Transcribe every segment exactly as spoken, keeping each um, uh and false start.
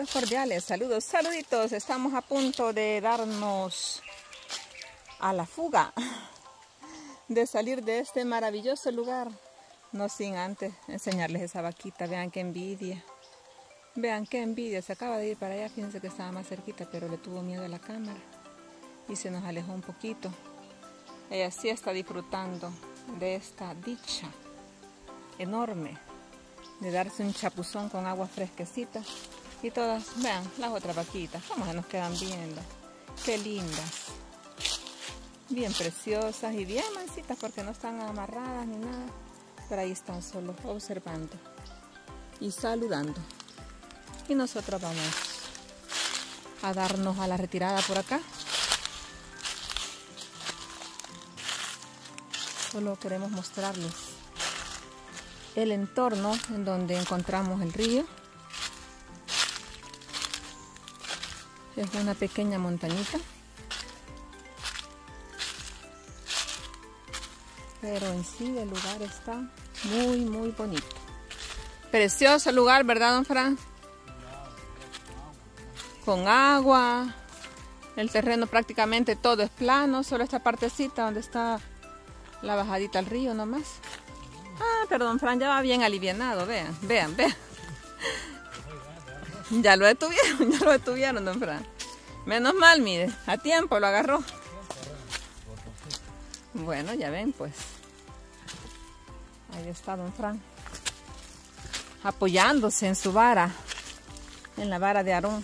más cordiales saludos, saluditos. Estamos a punto de darnos a la fuga, de salir de este maravilloso lugar. No sin antes enseñarles esa vaquita. Vean qué envidia. Vean qué envidia. Se acaba de ir para allá. Fíjense que estaba más cerquita, pero le tuvo miedo a la cámara y se nos alejó un poquito. Ella sí está disfrutando de esta dicha enorme de darse un chapuzón con agua fresquecita. Y todas, vean, las otras vaquitas, cómo se nos quedan viendo. Qué lindas. Bien preciosas y bien mansitas porque no están amarradas ni nada. Pero ahí están solo observando y saludando. Y nosotros vamos a darnos a la retirada por acá. Solo queremos mostrarles el entorno en donde encontramos el río. Es una pequeña montañita, pero en sí el lugar está muy muy bonito. Precioso lugar, ¿verdad, don Fran? Con agua, el terreno prácticamente todo es plano, solo esta partecita donde está la bajadita al río nomás. Ah, pero don Fran ya va bien alivianado, vean, vean, vean. Ya lo detuvieron, ya lo detuvieron, don Fran. Menos mal, mire, a tiempo lo agarró. Bueno, ya ven, pues. Ahí está don Fran, apoyándose en su vara, en la vara de Aarón.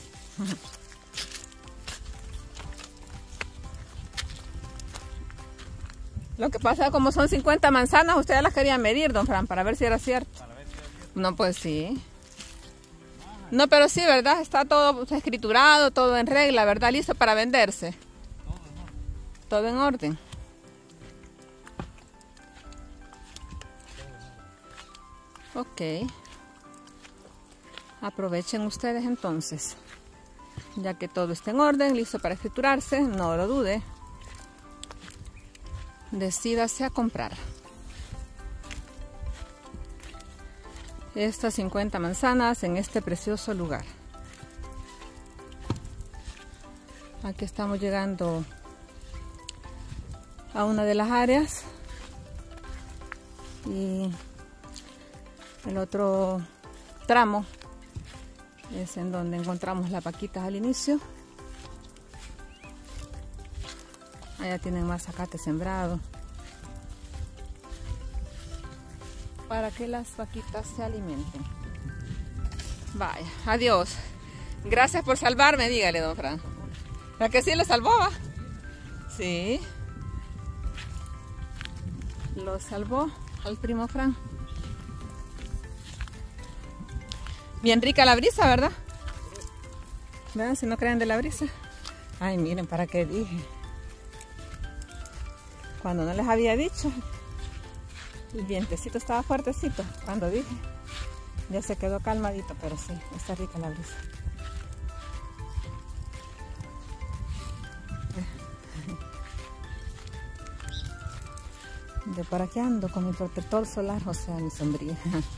Lo que pasa, como son cincuenta manzanas, ustedes las querían medir, don Fran, para ver si era cierto. Para ver si era cierto. No, pues sí. No, pero sí, ¿verdad? Está todo escriturado, todo en regla, ¿verdad? Listo para venderse. Todo en orden. Todo en orden. Ok. Aprovechen ustedes entonces. Ya que todo está en orden, listo para escriturarse, no lo dude. Decídase a comprar estas cincuenta manzanas en este precioso lugar. Aquí estamos llegando a una de las áreas y el otro tramo es en donde encontramos las vaquitas al inicio. Allá tienen más zacate sembrado para que las vaquitas se alimenten. Vaya, adiós. Gracias por salvarme, dígale, don Fran. ¿Para que sí lo salvó, va? Sí. Lo salvó al primo Fran. Bien rica la brisa, ¿verdad? Vean, si no creen de la brisa. Ay, miren, ¿para qué dije? Cuando no les había dicho, el vientecito estaba fuertecito. Cuando dije, ya se quedó calmadito, pero sí, está rica la brisa. De por aquí ando con mi protector solar, o sea, mi sombrilla.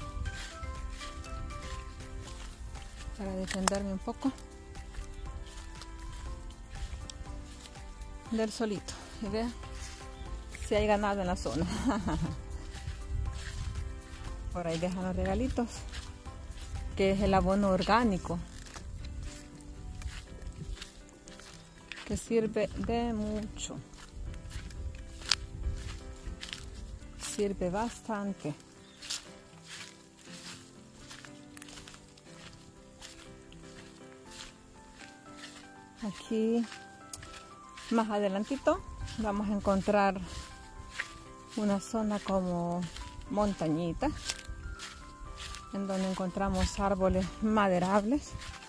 Para defenderme un poco del solito. Y vean si hay ganado en la zona. Por ahí dejan los regalitos, que es el abono orgánico, que sirve de mucho, sirve bastante. Aquí más adelantito vamos a encontrar una zona como montañita, en donde encontramos árboles maderables,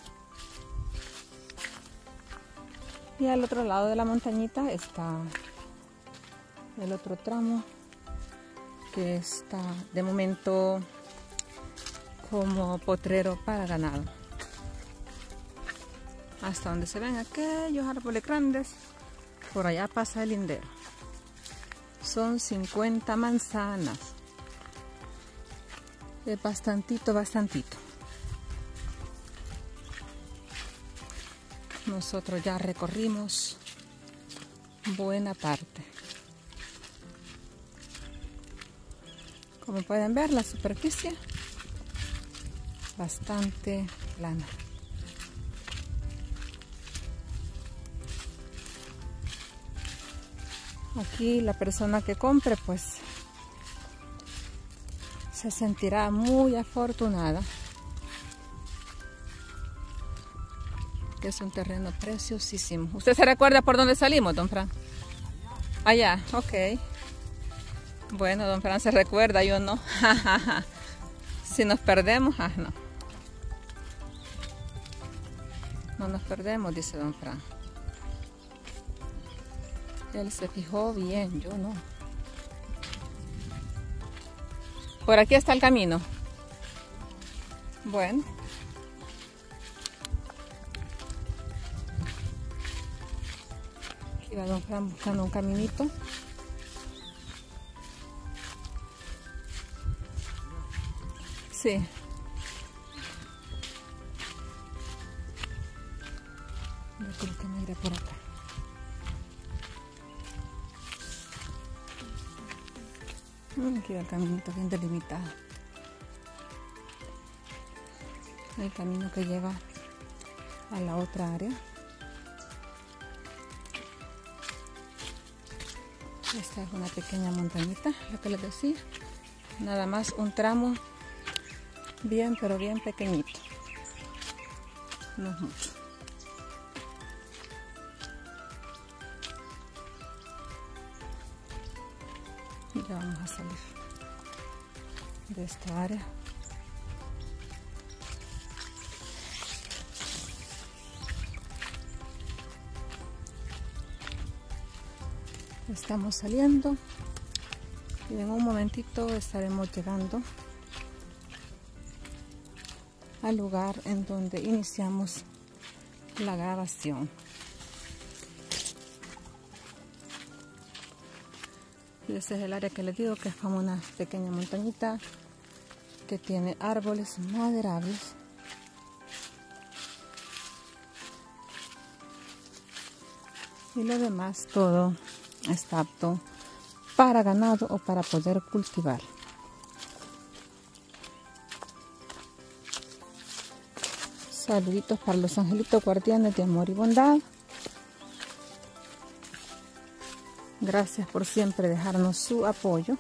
y al otro lado de la montañita está el otro tramo que está de momento como potrero para ganado. Hasta donde se ven aquellos árboles grandes, por allá pasa el lindero. Son cincuenta manzanas. Es bastantito, bastantito. Nosotros ya recorrimos buena parte. Como pueden ver, la superficie bastante plana. Aquí la persona que compre pues se sentirá muy afortunada, que es un terreno preciosísimo. ¿Usted se recuerda por dónde salimos, don Fran? Allá, ok. Bueno, don Fran se recuerda, yo no. Si nos perdemos, ah, no. No nos perdemos, dice don Fran. Él se fijó bien, yo no. Por aquí está el camino. Bueno. Aquí va don Fran buscando un caminito. Sí. Yo creo que me iré por acá. Aquí va el caminito bien delimitado. El camino que lleva a la otra área. Esta es una pequeña montañita, lo que les decía. Nada más un tramo bien, pero bien pequeñito. No es mucho. Ya vamos a salir de esta área. Estamos saliendo y en un momentito estaremos llegando al lugar en donde iniciamos la grabación. Y ese es el área que les digo que es como una pequeña montañita que tiene árboles maderables. Y lo demás todo está apto para ganado o para poder cultivar. Saluditos para los angelitos guardianes de amor y bondad. Gracias por siempre dejarnos su apoyo,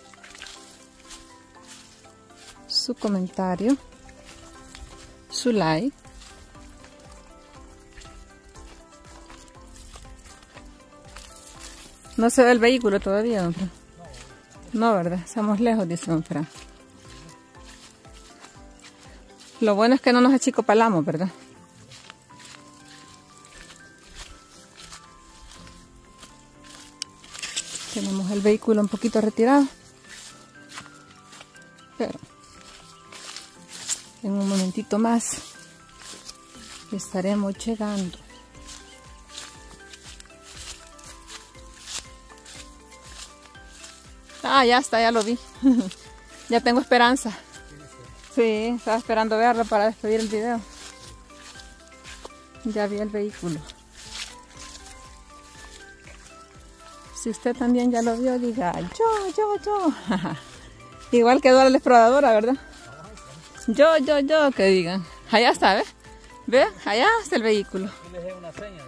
su comentario, su like. No se ve el vehículo todavía, don Fran. No, ¿verdad? Estamos lejos, dice don Fran. Lo bueno es que no nos achicopalamos, ¿verdad? Tenemos el vehículo un poquito retirado, pero en un momentito más estaremos llegando. Ah, ya está, ya lo vi. Ya tengo esperanza. Sí, estaba esperando verlo para despedir el video. Ya vi el vehículo. Si usted también ya lo vio, diga yo, yo, yo. Igual que Dora la exploradora, ¿verdad? Yo, yo, yo, que digan. Allá está, ¿ves? ¿Ve? Allá está el vehículo. Yo le dejé una seña.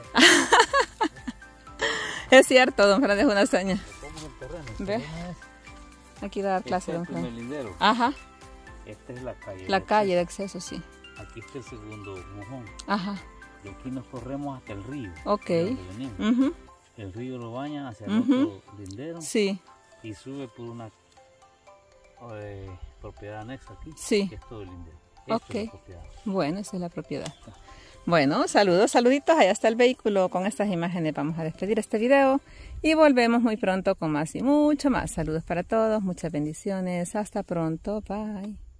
Es cierto, don Fran, dejó una seña. ¿Ve? Aquí da clase, don Fran. Ajá. Esta es la calle. La calle de acceso, sí. Aquí está el segundo mojón. Ajá. Y aquí nos corremos hasta el río. Ok. Uh-huh. El río lo baña hacia el uh-huh. otro lindero. Sí. Y sube por una eh, propiedad anexa aquí. Sí. Que es todo el lindero. Ok. Es bueno, esa es la propiedad. Bueno, saludos, saluditos. Allá está el vehículo. Con estas imágenes vamos a despedir este video. Y volvemos muy pronto con más y mucho más. Saludos para todos. Muchas bendiciones. Hasta pronto. Bye.